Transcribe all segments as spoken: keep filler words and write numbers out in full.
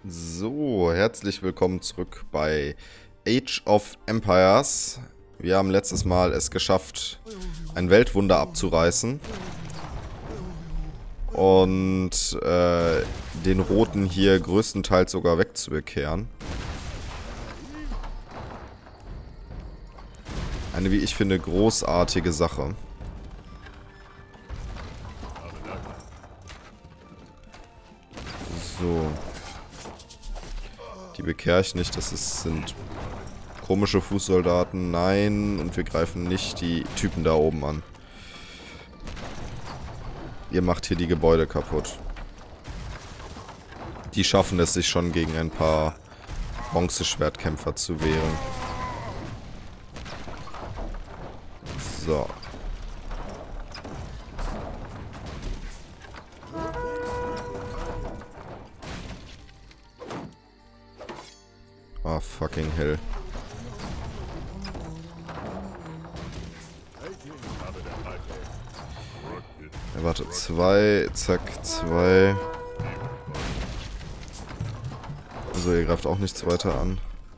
So, herzlich willkommen zurück bei Age of Empires. Wir haben letztes Mal es geschafft, ein Weltwunder abzureißen und äh, den Roten hier größtenteils sogar wegzubekehren. Eine, wie ich finde, großartige Sache. So. Die bekehre ich nicht, das ist, sind komische Fußsoldaten. Nein, und wir greifen nicht die Typen da oben an. Ihr macht hier die Gebäude kaputt. Die schaffen es sich schon gegen ein paar Bronzeschwertkämpfer zu wehren. So. Ah, fucking hell. Ja, warte, zwei, zack, zwei. Also ihr greift auch nichts weiter an.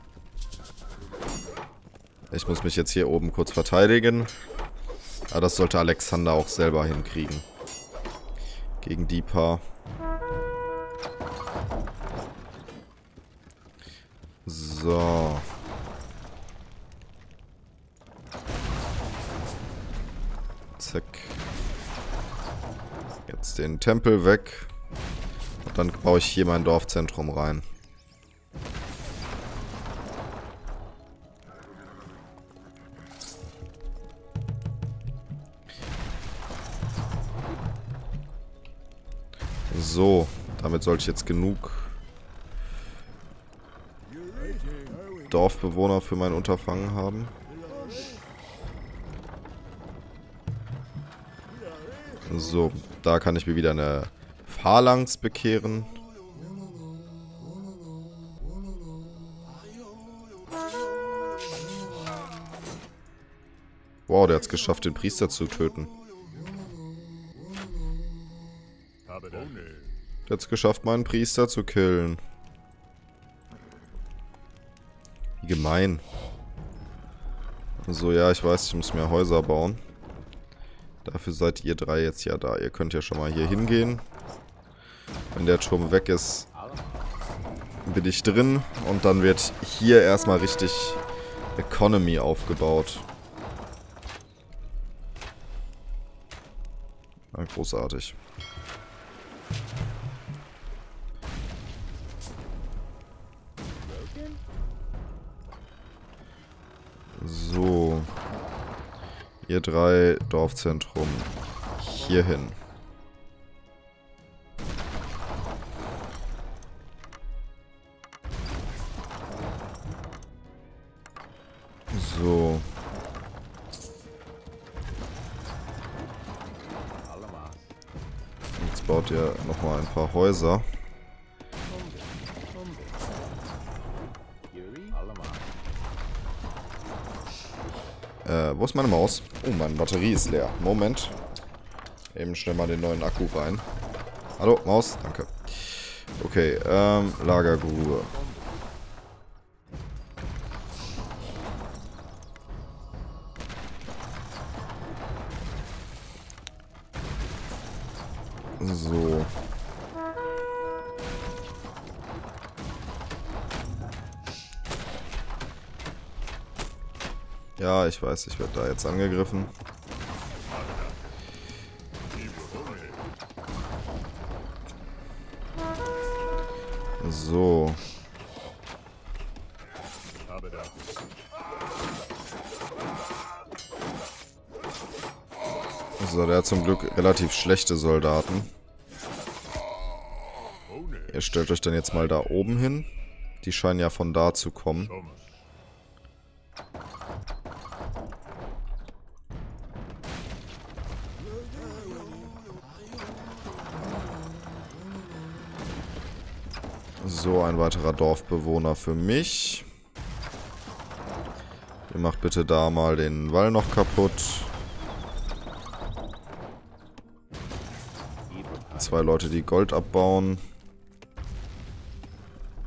Ich muss mich jetzt hier oben kurz verteidigen. Aber das sollte Alexander auch selber hinkriegen. Gegen die paar. So. Zack. Jetzt den Tempel weg. Und dann baue ich hier mein Dorfzentrum rein. So. Damit sollte ich jetzt genug Dorfbewohner für mein Unterfangen haben. So, da kann ich mir wieder eine Phalanx bekehren. Wow, der hat es geschafft, den Priester zu töten. Der hat es geschafft, meinen Priester zu killen. Wie gemein. So, ja, ich weiß, ich muss mehr Häuser bauen. Dafür seid ihr drei jetzt ja da. Ihr könnt ja schon mal hier hingehen. Wenn der Turm weg ist, bin ich drin. Und dann wird hier erstmal richtig Economy aufgebaut. Ja, großartig. So. Ihr drei, Dorfzentrum. Hierhin. So. Jetzt baut ihr nochmal ein paar Häuser. Äh, wo ist meine Maus? Oh, meine Batterie ist leer. Moment. Eben schnell mal den neuen Akku rein. Hallo, Maus? Danke. Okay, ähm, Lagergrube. So. Ja, ich weiß, ich werde da jetzt angegriffen. So. So, der hat zum Glück relativ schlechte Soldaten. Ihr stellt euch dann jetzt mal da oben hin. Die scheinen ja von da zu kommen. So, ein weiterer Dorfbewohner für mich. Ihr macht bitte da mal den Wall noch kaputt. Zwei Leute, die Gold abbauen.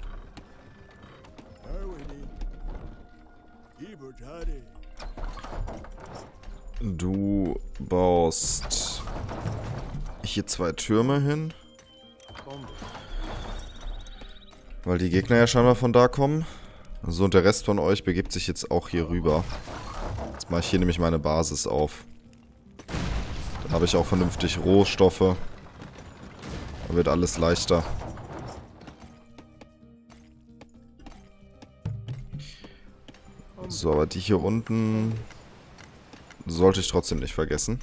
Du baust hier zwei Türme hin. Weil die Gegner ja scheinbar von da kommen. So, und der Rest von euch begibt sich jetzt auch hier rüber. Jetzt mache ich hier nämlich meine Basis auf. Dann habe ich auch vernünftig Rohstoffe. Dann wird alles leichter. So, aber die hier unten sollte ich trotzdem nicht vergessen.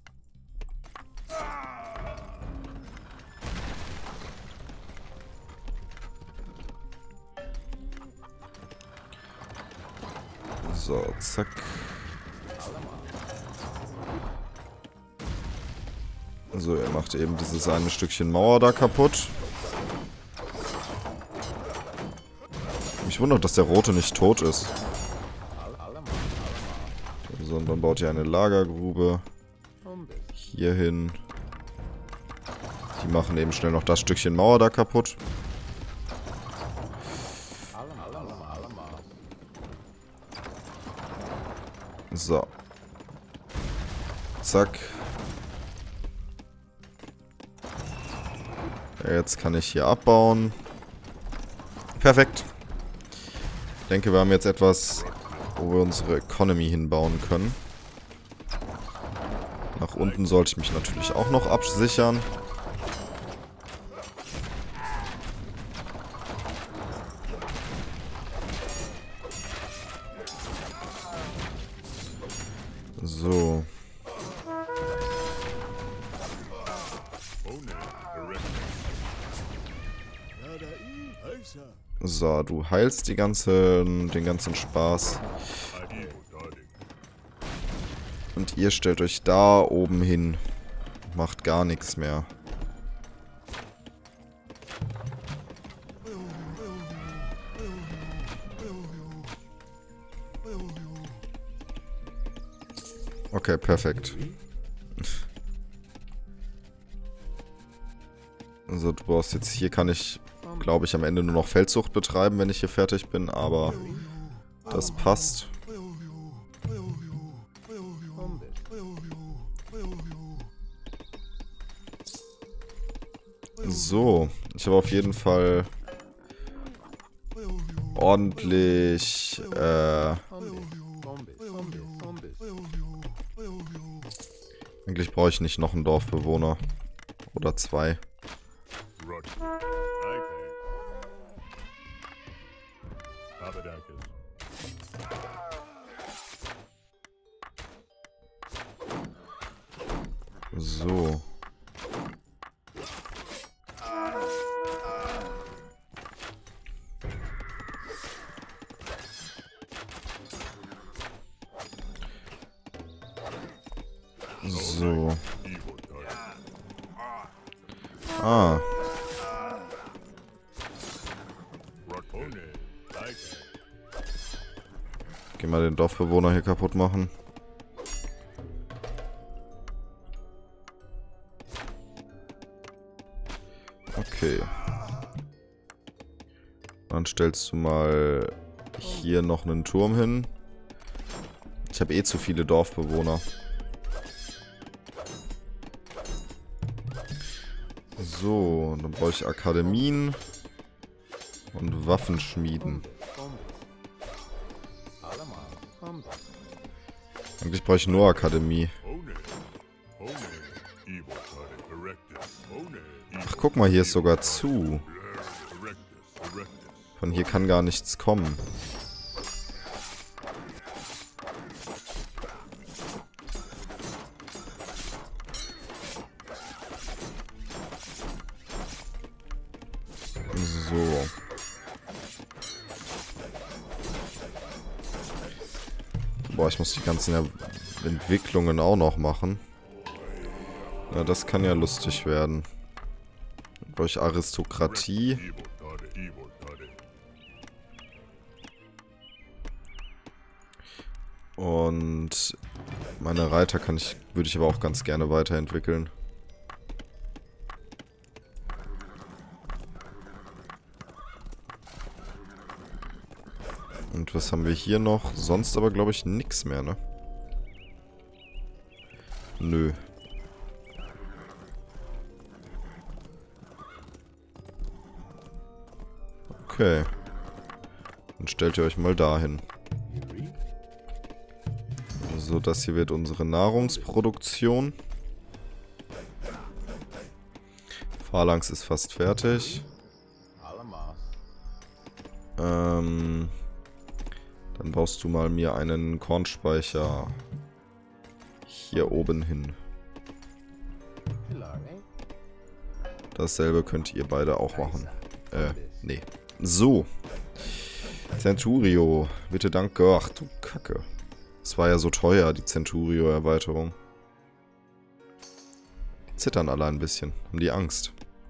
So, zack. So, er macht eben dieses eine Stückchen Mauer da kaputt. Mich wundert, dass der Rote nicht tot ist. So, und dann baut ihr eine Lagergrube hier hin. Die machen eben schnell noch das Stückchen Mauer da kaputt. So. Zack. Jetzt kann ich hier abbauen. Perfekt. Ich denke, wir haben jetzt etwas, wo wir unsere Economy hinbauen können. Nach unten sollte ich mich natürlich auch noch absichern. So. So, du heilst die ganzen, den ganzen Spaß. Und ihr stellt euch da oben hin. Macht gar nichts mehr. Okay, perfekt. Also du brauchst jetzt, hier kann ich, glaube ich, am Ende nur noch Feldzucht betreiben, wenn ich hier fertig bin, aber das passt. So, ich habe auf jeden Fall ordentlich, äh... Eigentlich brauche ich nicht noch einen Dorfbewohner. Oder zwei. So. So. Ah. Geh mal den Dorfbewohner hier kaputt machen. Okay. Dann stellst du mal hier noch einen Turm hin. Ich habe eh zu viele Dorfbewohner. So, dann brauche ich Akademien und Waffenschmieden. Eigentlich brauche ich nur Akademie. Ach, guck mal, hier ist sogar zu. Von hier kann gar nichts kommen. So. Boah, ich muss die ganzen er Entwicklungen auch noch machen. Ja, das kann ja lustig werden. Dann brauche ich Aristokratie. Und meine Reiter kann ich, würde ich aber auch ganz gerne weiterentwickeln. Und was haben wir hier noch? Sonst aber, glaube ich, nichts mehr, ne? Nö. Okay. Dann stellt ihr euch mal dahin. So, das hier wird unsere Nahrungsproduktion. Phalanx ist fast fertig. Ähm, dann baust du mal mir einen Kornspeicher hier oben hin. Dasselbe könnt ihr beide auch machen. Äh, nee. So. Centurio. Bitte danke. Ach du Kacke. Es war ja so teuer, die Centurio-Erweiterung. Die zittern alle ein bisschen. Haben die Angst.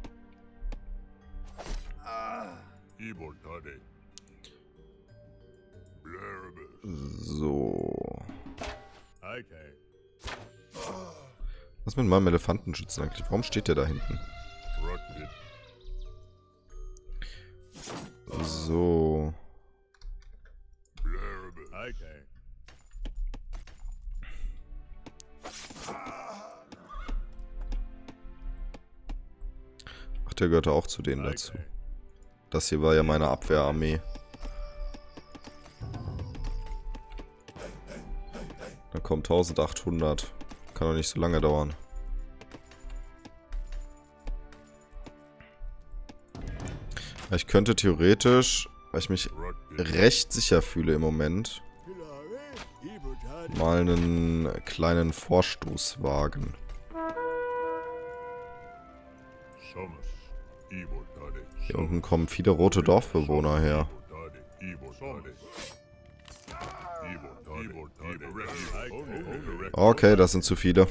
So. Was ist mit meinem Elefantenschützen eigentlich? Warum steht der da hinten? So. Ach, der gehörte auch zu denen dazu. Das hier war ja meine Abwehrarmee. Dann kommt eintausendachthundert. Kann doch nicht so lange dauern. Ich könnte theoretisch, weil ich mich recht sicher fühle im Moment, mal einen kleinen Vorstoß wagen. Hier unten kommen viele rote Dorfbewohner her. Okay, das sind zu viele.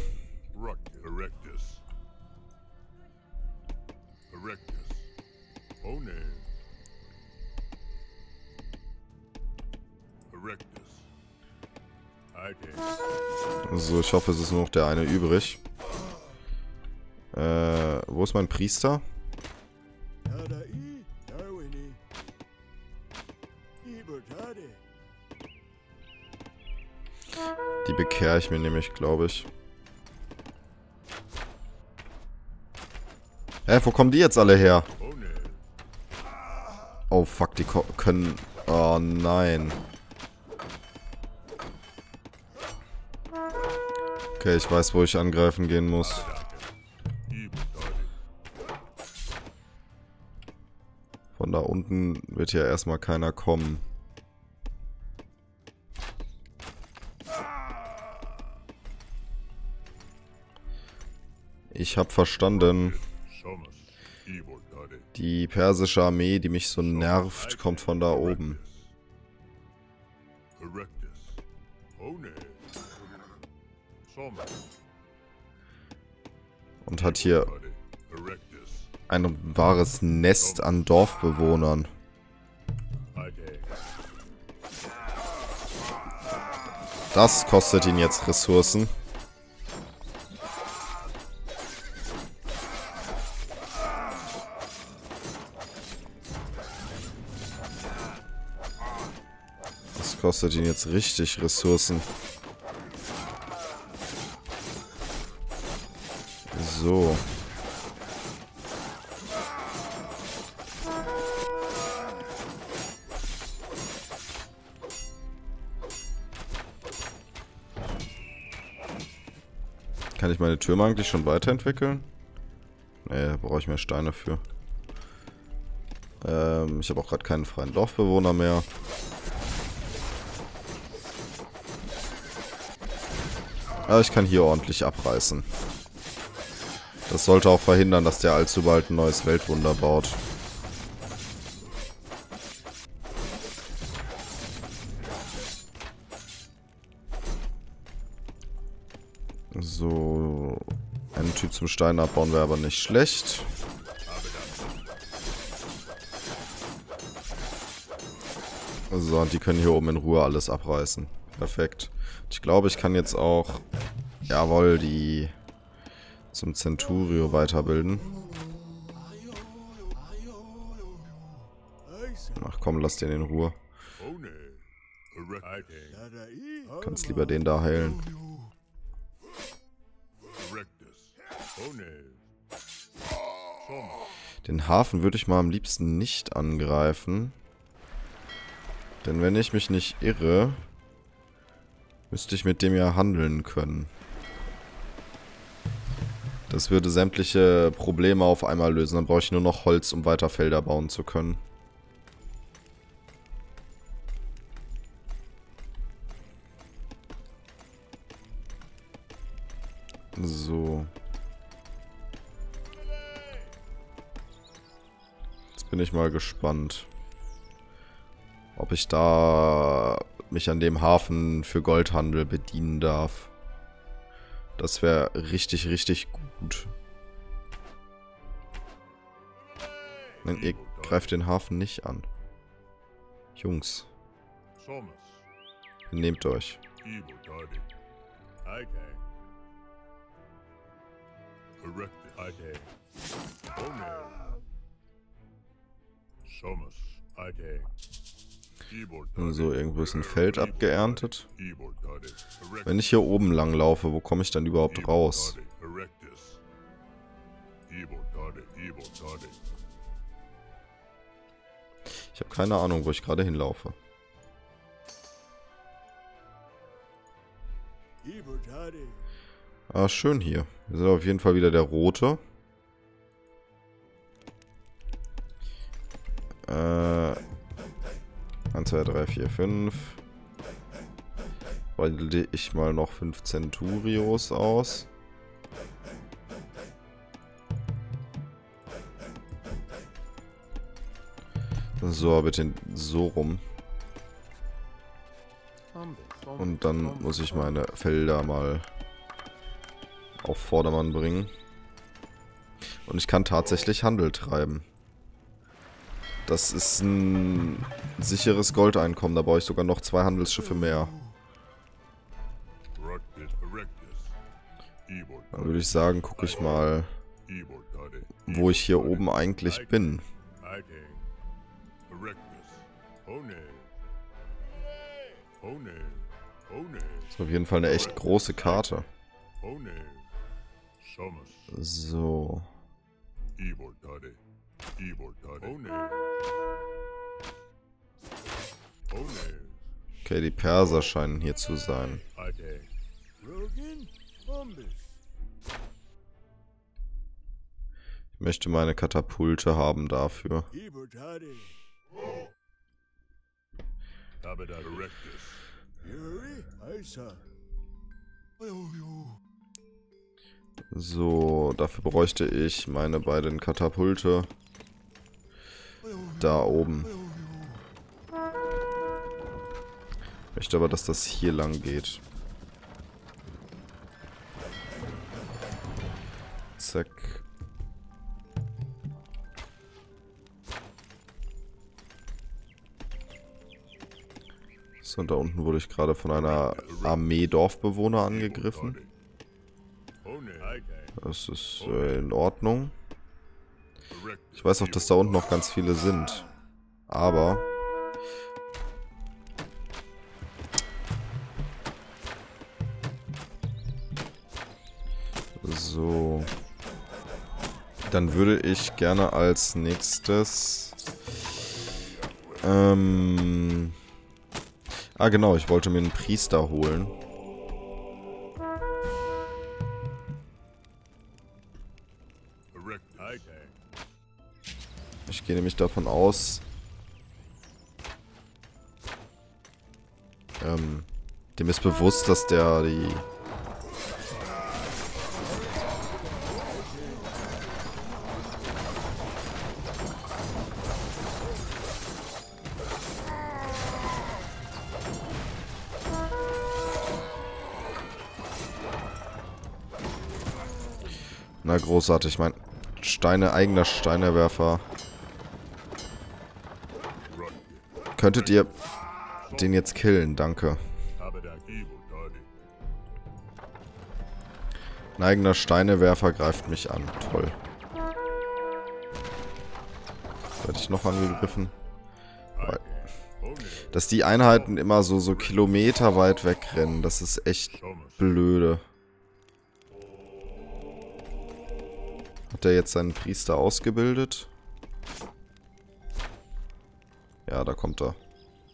So, ich hoffe, es ist nur noch der eine übrig. Äh, wo ist mein Priester? Die bekehre ich mir nämlich, glaube ich. Hä, wo kommen die jetzt alle her? Oh, fuck, die können... Oh, nein. Okay, ich weiß, wo ich angreifen gehen muss. Von da unten wird ja erstmal keiner kommen. Ich habe verstanden. Die persische Armee, die mich so nervt, kommt von da oben. Und hat hier ein wahres Nest an Dorfbewohnern. Das kostet ihn jetzt Ressourcen. Das kostet ihn jetzt richtig Ressourcen. So. Kann ich meine Türme eigentlich schon weiterentwickeln? Nee, da brauche ich mehr Steine für. Ähm, ich habe auch gerade keinen freien Dorfbewohner mehr. Aber ich kann hier ordentlich abreißen. Das sollte auch verhindern, dass der allzu bald ein neues Weltwunder baut. So, einen Typ zum Stein abbauen wäre aber nicht schlecht. So, und die können hier oben in Ruhe alles abreißen. Perfekt. Ich glaube, ich kann jetzt auch, jawohl, die zum Centurio weiterbilden. Ach komm, lass den in Ruhe. Kannst lieber den da heilen. Den Hafen würde ich mal am liebsten nicht angreifen. Denn wenn ich mich nicht irre, müsste ich mit dem ja handeln können. Das würde sämtliche Probleme auf einmal lösen. Dann brauche ich nur noch Holz, um weiter Felder bauen zu können. So. Jetzt bin ich mal gespannt, ob ich da mich an dem Hafen für Goldhandel bedienen darf. Das wäre richtig, richtig gut. Nein, ihr greift den Hafen nicht an. Jungs. Nehmt euch. So, irgendwo ist ein Feld abgeerntet. Wenn ich hier oben lang laufe, wo komme ich dann überhaupt raus? Ich habe keine Ahnung, wo ich gerade hinlaufe. Ah, schön hier. Wir sind auf jeden Fall wieder der Rote. Äh... eins, zwei, drei, vier, fünf. Wähle ich mal noch fünf Centurios aus. So, bitte so rum. Und dann muss ich meine Felder mal auf Vordermann bringen. Und ich kann tatsächlich Handel treiben. Das ist ein sicheres Goldeinkommen. Da brauche ich sogar noch zwei Handelsschiffe mehr. Dann würde ich sagen, gucke ich mal, wo ich hier oben eigentlich bin. Das ist auf jeden Fall eine echt große Karte. So. Okay, die Perser scheinen hier zu sein. Ich möchte meine Katapulte haben dafür. So, dafür bräuchte ich meine beiden Katapulte da oben. Ich möchte aber, dass das hier lang geht. Zack. So, und da unten wurde ich gerade von einer Armee Dorfbewohner angegriffen. Das ist äh, in Ordnung. Ich weiß auch, dass da unten noch ganz viele sind. Aber... So. Dann würde ich gerne als nächstes... Ähm... Ah genau, ich wollte mir einen Priester holen. Ich gehe nämlich davon aus... Ähm... Dem ist bewusst, dass der die... Na, großartig. Mein Steine, eigener Steinewerfer. Könntet ihr den jetzt killen? Danke. Ein eigener Steinewerfer greift mich an. Toll. Werde ich noch angegriffen? dass die Einheiten immer so, so kilometerweit wegrennen. Das ist echt blöde. Hat er jetzt seinen Priester ausgebildet? Ja, da kommt er.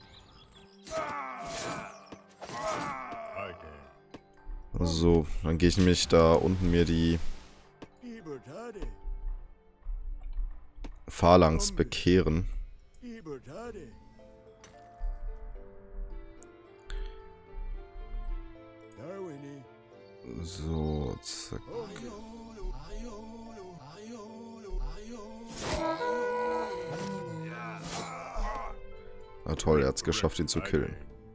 So, dann gehe ich nämlich da unten mir die Phalanx bekehren. So, zack. Na toll, er hat es geschafft, ihn zu killen.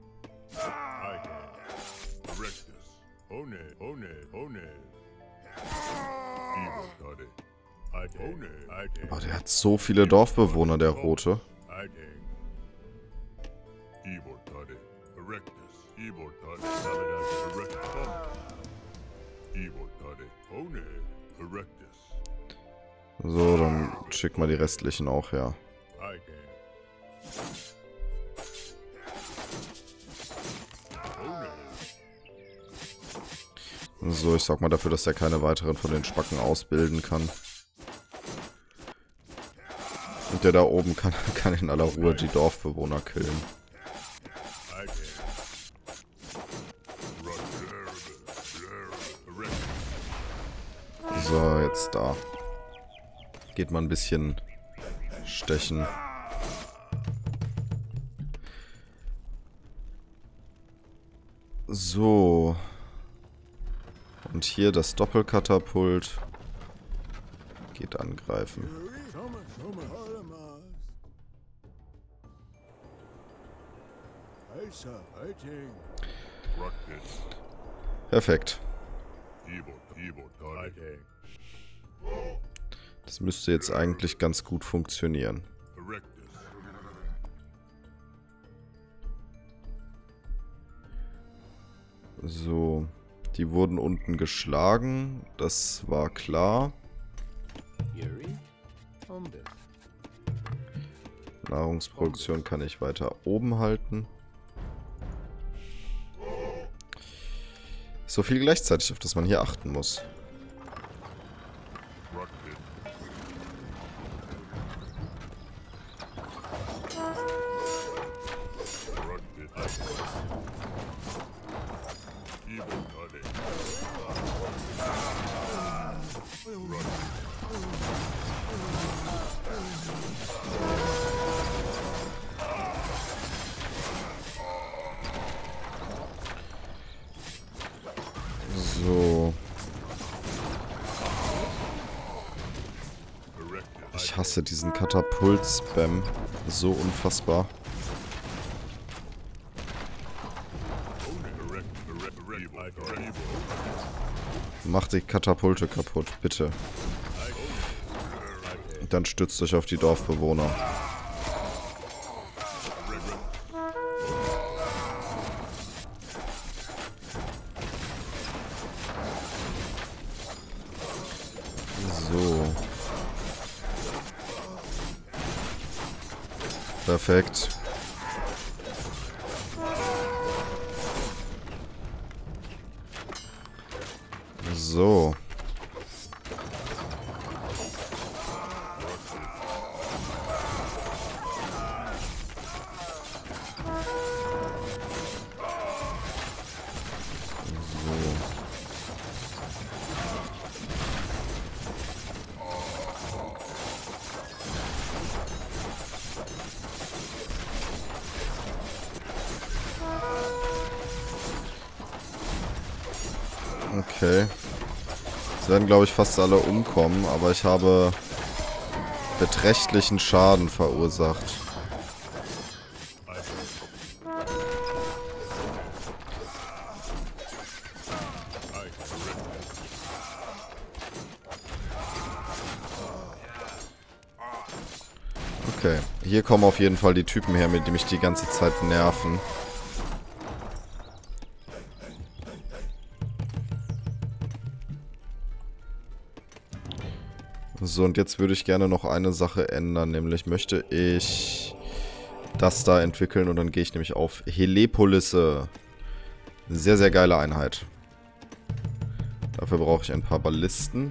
Oh, der hat so viele Dorfbewohner, der Rote. So, dann schick mal die restlichen auch her. So, ich sag mal dafür, dass er keine weiteren von den Spacken ausbilden kann. Und der da oben kann, kann in aller Ruhe die Dorfbewohner killen. So, jetzt da. Geht mal ein bisschen stechen. So. Und hier das Doppelkatapult. Geht angreifen. Perfekt. Das müsste jetzt eigentlich ganz gut funktionieren. So, die wurden unten geschlagen, das war klar. Nahrungsproduktion kann ich weiter oben halten. So viel gleichzeitig, auf das man hier achten muss. So. Ich hasse diesen Katapult-Spam. So unfassbar. Macht die Katapulte kaputt, bitte. Dann stützt euch auf die Dorfbewohner. So. Perfekt. So. Okay. Es werden, glaube ich, fast alle umkommen, aber ich habe beträchtlichen Schaden verursacht. Okay, hier kommen auf jeden Fall die Typen her, mit denen mich die ganze Zeit nerven. So, und jetzt würde ich gerne noch eine Sache ändern, nämlich möchte ich das da entwickeln und dann gehe ich nämlich auf Helepolisse. Sehr, sehr geile Einheit. Dafür brauche ich ein paar Ballisten.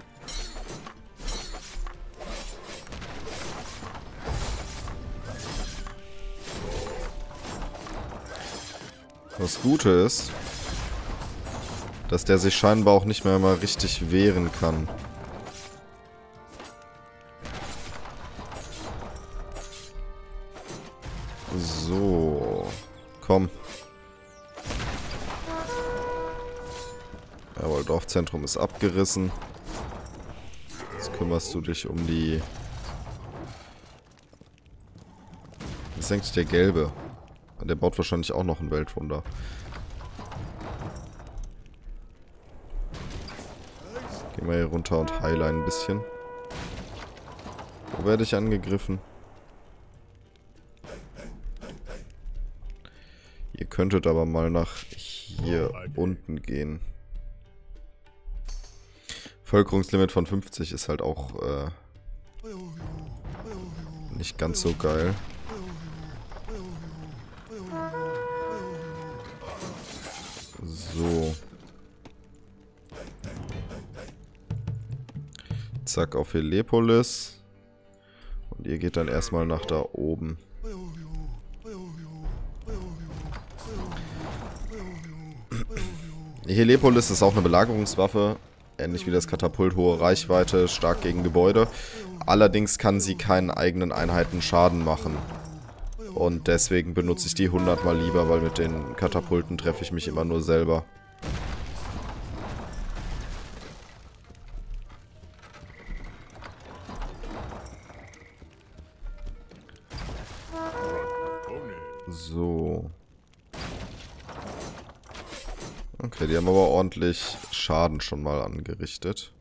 Das Gute ist, dass der sich scheinbar auch nicht mehr mal richtig wehren kann. So. Komm. Jawohl, Dorfzentrum ist abgerissen. Jetzt kümmerst du dich um die... Das ist eigentlich der Gelbe. Der baut wahrscheinlich auch noch ein Weltwunder. Gehen wir hier runter und heile ein bisschen. Wo werde ich angegriffen? Ihr könntet aber mal nach hier unten gehen. Bevölkerungslimit von fünfzig ist halt auch äh, nicht ganz so geil. So. Zack, auf Helepolis. Und ihr geht dann erstmal nach da oben. Die Helepolis ist auch eine Belagerungswaffe. Ähnlich wie das Katapult, hohe Reichweite, stark gegen Gebäude. Allerdings kann sie keinen eigenen Einheiten Schaden machen. Und deswegen benutze ich die hundert Mal lieber, weil mit den Katapulten treffe ich mich immer nur selber. So. Okay, die haben aber ordentlich Schaden schon mal angerichtet.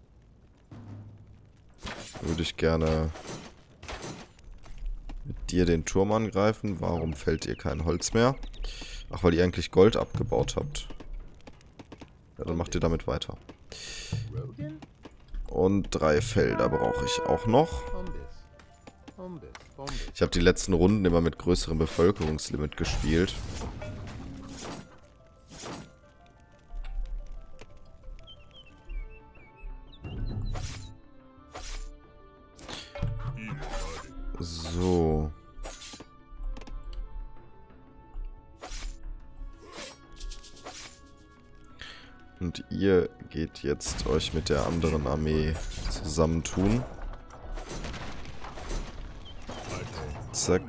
Würde ich gerne mit dir den Turm angreifen. Warum fällt ihr kein Holz mehr? Ach, weil ihr eigentlich Gold abgebaut habt. Ja, dann macht ihr damit weiter. Und drei Felder brauche ich auch noch. Ich habe die letzten Runden immer mit größerem Bevölkerungslimit gespielt. So. Und ihr geht jetzt euch mit der anderen Armee zusammentun. Zack.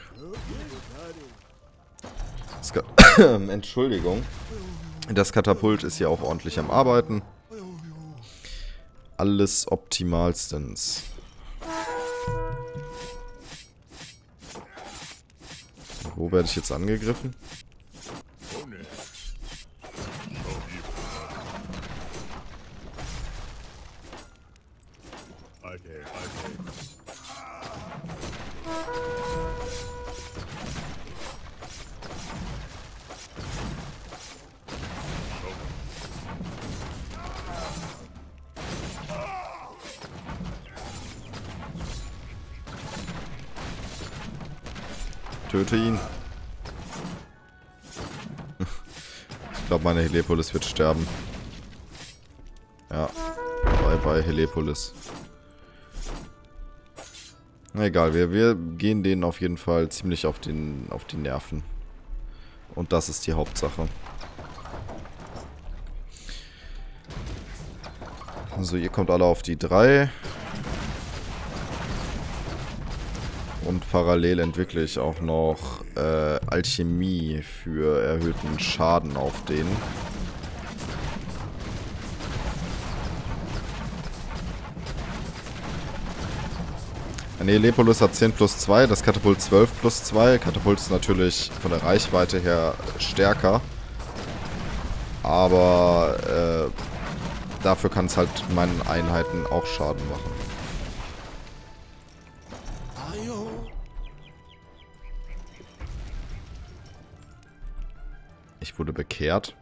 Das Entschuldigung. Das Katapult ist hier auch ordentlich am Arbeiten. Alles optimalstens. Wo werde ich jetzt angegriffen? Töte ihn. Ich glaube, meine Helepolis wird sterben. Ja. Bye bye, Helepolis. Na egal, wir, wir gehen denen auf jeden Fall ziemlich auf, den, auf die Nerven. Und das ist die Hauptsache. So, ihr kommt alle auf die drei. Und parallel entwickle ich auch noch äh, Alchemie für erhöhten Schaden auf denen. Eine Helepolis hat zehn plus zwei, das Katapult zwölf plus zwei. Katapult ist natürlich von der Reichweite her stärker. Aber äh, dafür kann es halt meinen Einheiten auch Schaden machen. Ich wurde bekehrt.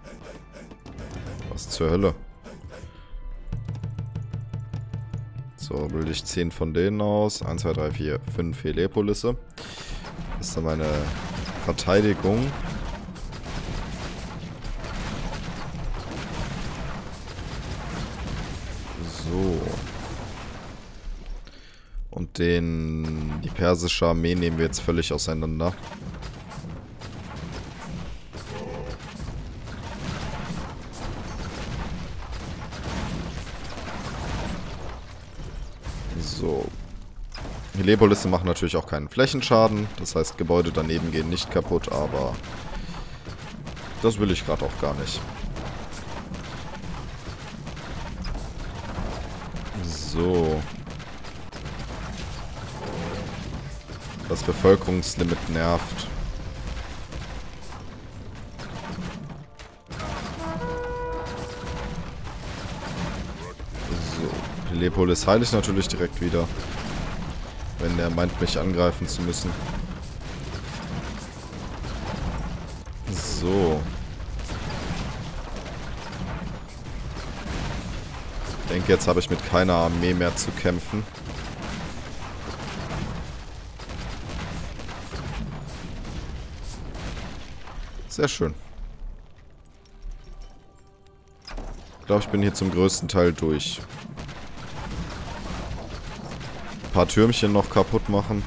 Was zur Hölle? So, So, bilde ich zehn von denen aus. eins, zwei, drei, vier, fünf Helepolisse. Das ist dann meine Verteidigung. So. Und den, die persische Armee nehmen wir jetzt völlig auseinander. So. Helepolisse machen natürlich auch keinen Flächenschaden. Das heißt, Gebäude daneben gehen nicht kaputt, aber das will ich gerade auch gar nicht. So. Das Bevölkerungslimit nervt. So. Helepolis heile ich natürlich direkt wieder. Wenn der meint, mich angreifen zu müssen. So. Ich denke, jetzt habe ich mit keiner Armee mehr zu kämpfen. Sehr schön. Ich glaube, ich bin hier zum größten Teil durch. Ein paar Türmchen noch kaputt machen.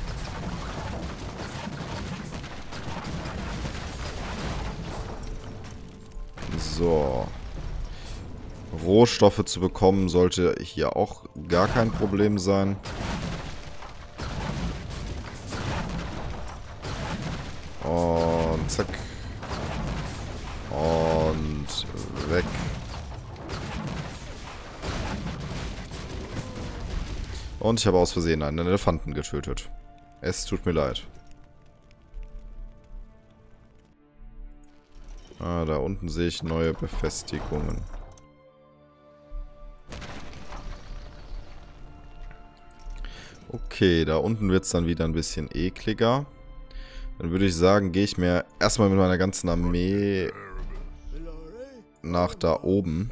So. Rohstoffe zu bekommen sollte hier auch gar kein Problem sein. Und zack. Und weg. Und ich habe aus Versehen einen Elefanten getötet. Es tut mir leid. Ah, da unten sehe ich neue Befestigungen. Okay, da unten wird es dann wieder ein bisschen ekliger. Dann würde ich sagen, gehe ich mir erstmal mit meiner ganzen Armee nach da oben.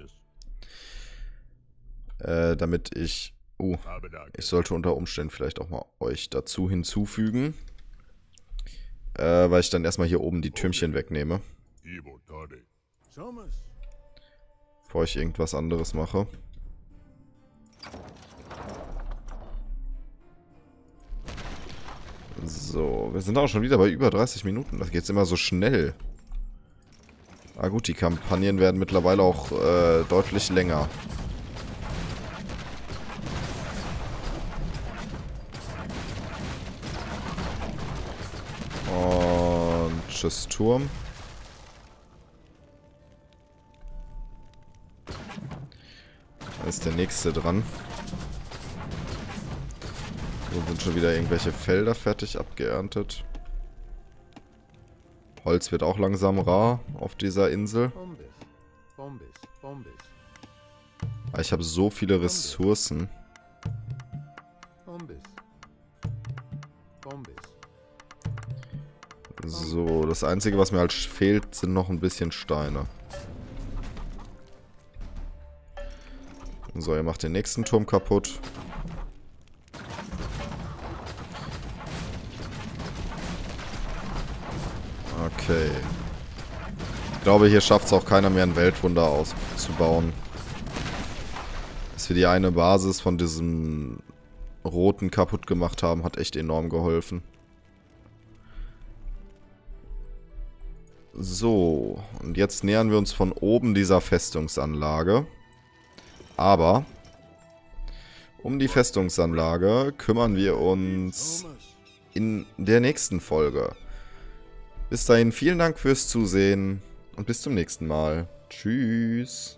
Äh, damit ich... Uh, ich sollte unter Umständen vielleicht auch mal euch dazu hinzufügen. Äh, weil ich dann erstmal hier oben die Türmchen wegnehme. Bevor ich irgendwas anderes mache. So, wir sind auch schon wieder bei über dreißig Minuten. Das geht jetzt immer so schnell. Ah gut, die Kampagnen werden mittlerweile auch äh, deutlich länger. Und tschüss, Turm. Da ist der nächste dran. So sind schon wieder irgendwelche Felder fertig abgeerntet. Holz wird auch langsam rar auf dieser Insel. Aber ich habe so viele Ressourcen. So, das Einzige, was mir halt fehlt, sind noch ein bisschen Steine. So, ihr macht den nächsten Turm kaputt. Okay. Ich glaube, hier schafft es auch keiner mehr, ein Weltwunder auszubauen. Dass wir die eine Basis von diesem Roten kaputt gemacht haben, hat echt enorm geholfen. So, und jetzt nähern wir uns von oben dieser Festungsanlage. Aber um die Festungsanlage kümmern wir uns in der nächsten Folge. Bis dahin vielen Dank fürs Zusehen und bis zum nächsten Mal. Tschüss.